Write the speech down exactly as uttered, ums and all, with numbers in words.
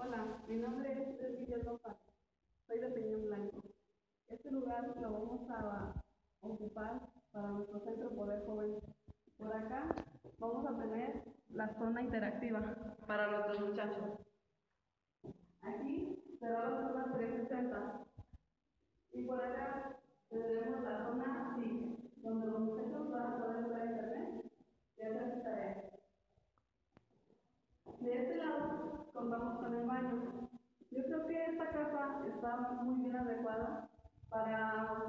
Hola, mi nombre es Elvira López, soy de Peñón Blanco. Este lugar lo vamos a ocupar para nuestro Centro Poder Joven. Por acá vamos a tener la zona interactiva para nuestros muchachos. Aquí será la zona trescientos sesenta y por acá tendremos la zona sí, donde los muchachos van a poder usar internet y hacer sus tareas. De este lado contamos con el baño. Yo creo que esta casa está muy bien adecuada para